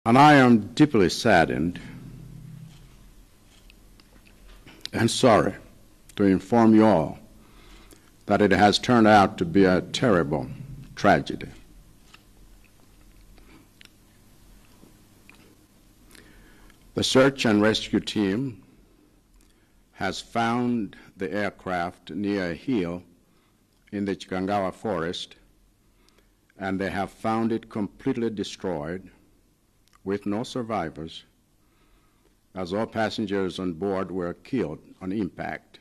And I am deeply saddened and sorry to inform you all that it has turned out to be a terrible tragedy. The search and rescue team has found the aircraft near a hill in the Chikangawa forest, and they have found it completely destroyed with no survivors, as all passengers on board were killed on impact.